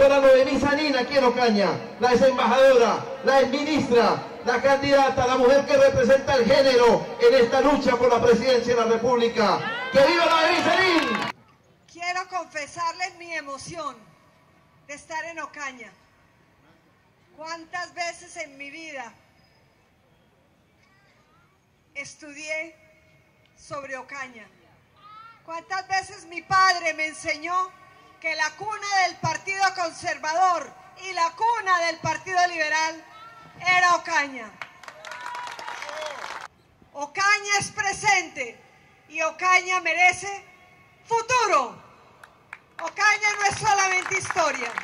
doctora Noemí Sanín aquí en Ocaña, la ex embajadora, la ex ministra, la candidata, la mujer que representa el género en esta lucha por la presidencia de la República. ¡Que viva Noemí Sanín! Quiero confesarles mi emoción de estar en Ocaña. ¿Cuántas veces en mi vida estudié sobre Ocaña? ¿Cuántas veces mi padre me enseñó que la cuna del Partido Conservador y la cuna del Partido Liberal era Ocaña? Ocaña es presente y Ocaña merece futuro. Ocaña no es solamente historia.